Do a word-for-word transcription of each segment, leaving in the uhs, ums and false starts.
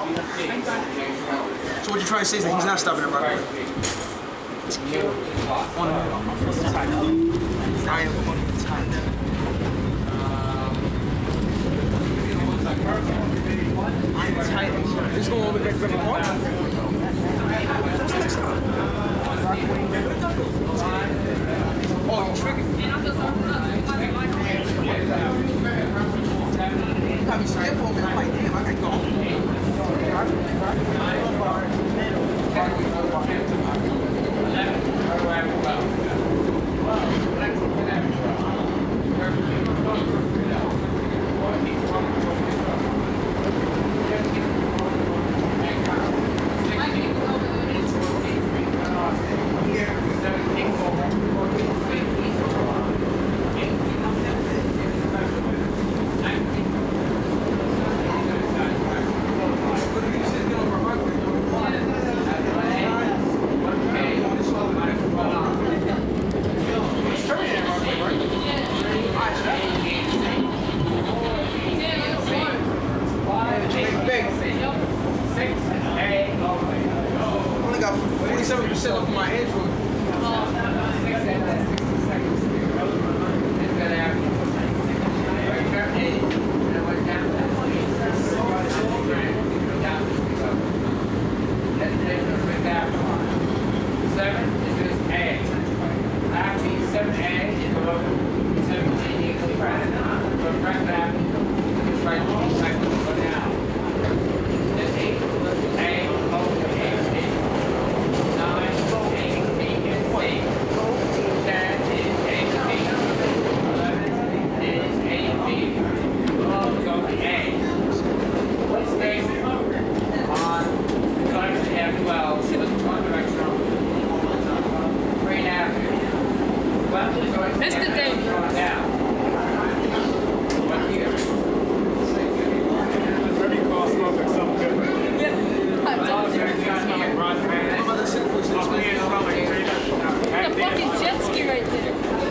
So what you're trying to say is that he's not stopping at Rockaway? On the I am funny tight. I'm tight. This going over there, Griffin Park? What's next time? Oh, you triggered. You got me scared for me. I'm like, damn, I gotta go home. Only got forty-seven percent off my Android. Seven is this A. Actually, seven A is below seventeen. You can press it. So press that. Just right to the second. Go down. Then eight. A. Below the eight. Eight. Nine. Eight. Eight. And eight. Ten is eight. Eight. Eleven is eight. Eight. Below go to A. What stays on? So actually have twelve. So this is one direction. That's the thing. Every car smells like something different. Yeah. The fucking jet ski right there.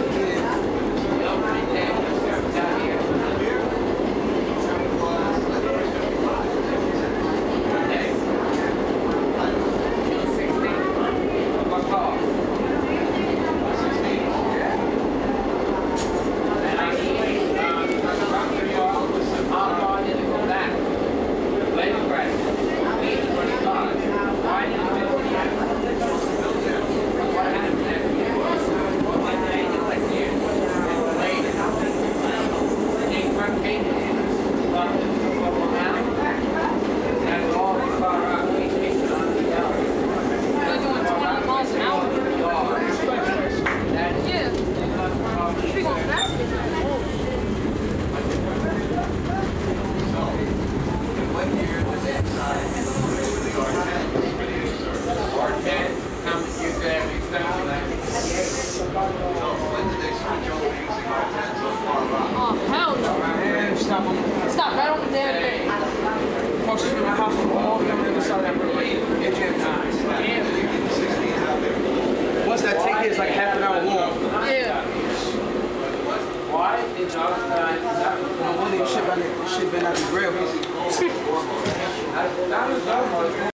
Oh, hell no. Man, stop him. Stop right on the damn thing. Folks, just been my house all the way on the other side of that road. It's jam time. Once that take is like half an hour long. Yeah. Why? It's all time. No wonder you shit been out the grill.